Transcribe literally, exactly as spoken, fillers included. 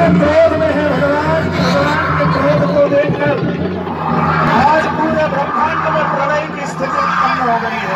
क्रोध में है भगवान। भगवान के क्रोध को देखकर आज पूरे ब्रह्मांड में प्रलय की स्थिति उत्पन्न हो गई है।